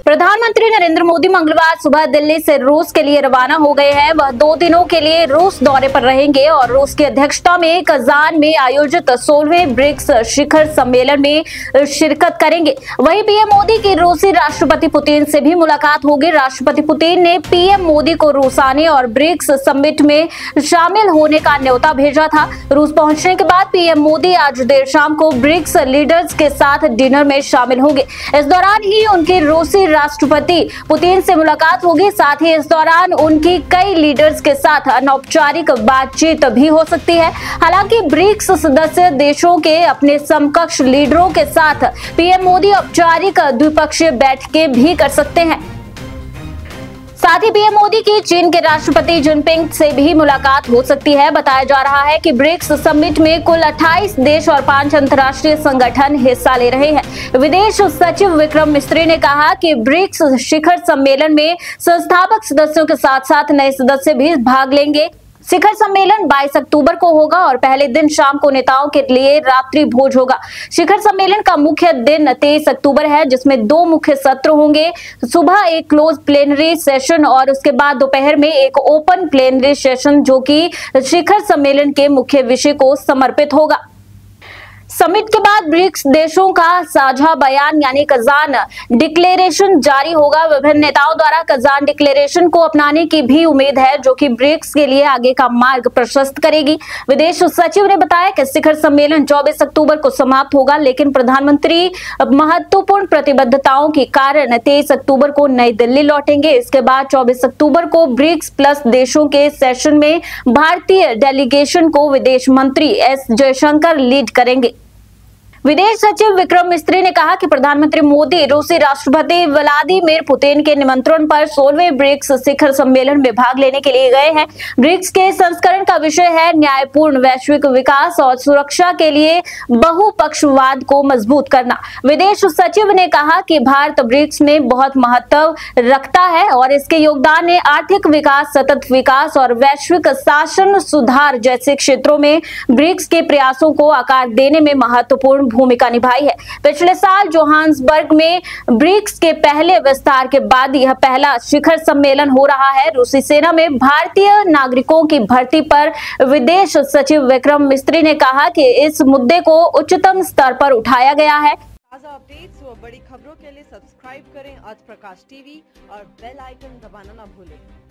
प्रधानमंत्री नरेंद्र मोदी मंगलवार सुबह दिल्ली से रूस के लिए रवाना हो गए हैं। वह 2 दिनों के लिए रूस दौरे पर रहेंगे और रूस की अध्यक्षता में कजान में आयोजित 16वें ब्रिक्स शिखर सम्मेलन में शिरकत करेंगे। वहीं पीएम मोदी की रूसी राष्ट्रपति पुतिन से भी मुलाकात होगी। राष्ट्रपति पुतिन ने पीएम मोदी को रूस आने और ब्रिक्स समिट में शामिल होने का न्योता भेजा था। रूस पहुंचने के बाद पीएम मोदी आज देर शाम को ब्रिक्स लीडर्स के साथ डिनर में शामिल होंगे। इस दौरान ही उनकी रूसी राष्ट्रपति पुतिन से मुलाकात होगी। साथ ही इस दौरान उनकी कई लीडर्स के साथ अनौपचारिक बातचीत भी हो सकती है। हालांकि ब्रिक्स सदस्य देशों के अपने समकक्ष लीडरों के साथ पीएम मोदी औपचारिक द्विपक्षीय बैठकें भी कर सकते हैं। साथ ही पीएम मोदी की चीन के राष्ट्रपति जिनपिंग से भी मुलाकात हो सकती है। बताया जा रहा है कि ब्रिक्स समिट में कुल 28 देश और 5 अंतर्राष्ट्रीय संगठन हिस्सा ले रहे हैं। विदेश सचिव विक्रम मिस्री ने कहा कि ब्रिक्स शिखर सम्मेलन में संस्थापक सदस्यों के साथ साथ नए सदस्य भी भाग लेंगे। शिखर सम्मेलन 22 अक्टूबर को होगा और पहले दिन शाम को नेताओं के लिए रात्रि भोज होगा। शिखर सम्मेलन का मुख्य दिन 23 अक्टूबर है, जिसमें 2 मुख्य सत्र होंगे। सुबह एक क्लोज प्लेनरी सेशन और उसके बाद दोपहर में एक ओपन प्लेनरी सेशन, जो कि शिखर सम्मेलन के मुख्य विषय को समर्पित होगा। समिट के बाद ब्रिक्स देशों का साझा बयान यानी कजान डिक्लेरेशन जारी होगा। विभिन्न नेताओं द्वारा कजान डिक्लेरेशन को अपनाने की भी उम्मीद है, जो कि ब्रिक्स के लिए आगे का मार्ग प्रशस्त करेगी। विदेश सचिव ने बताया कि शिखर सम्मेलन 24 अक्टूबर को समाप्त होगा, लेकिन प्रधानमंत्री महत्वपूर्ण प्रतिबद्धताओं के कारण 23 अक्टूबर को नई दिल्ली लौटेंगे। इसके बाद 24 अक्टूबर को ब्रिक्स प्लस देशों के सेशन में भारतीय डेलीगेशन को विदेश मंत्री एस जयशंकर लीड करेंगे। विदेश सचिव विक्रम मिस्री ने कहा कि प्रधानमंत्री मोदी रूसी राष्ट्रपति व्लादिमीर पुतिन के निमंत्रण पर 16वें ब्रिक्स शिखर सम्मेलन में भाग लेने के लिए गए हैं। ब्रिक्स के संस्करण का विषय है न्यायपूर्ण वैश्विक विकास और सुरक्षा के लिए बहुपक्षवाद को मजबूत करना। विदेश सचिव ने कहा कि भारत ब्रिक्स में बहुत महत्व रखता है और इसके योगदान ने आर्थिक विकास, सतत विकास और वैश्विक शासन सुधार जैसे क्षेत्रों में ब्रिक्स के प्रयासों को आकार देने में महत्वपूर्ण भूमिका निभाई है। पिछले साल जोहान्सबर्ग में ब्रिक्स के पहले विस्तार के बाद यह पहला शिखर सम्मेलन हो रहा है। रूसी सेना में भारतीय नागरिकों की भर्ती पर विदेश सचिव विक्रम मिस्री ने कहा कि इस मुद्दे को उच्चतम स्तर पर उठाया गया है। ताज़ा अपडेट्स व बड़ी खबरों के लिए सब्सक्राइब करें आज प्रकाश टीवी और बेल आइकन दबाना न भूलें।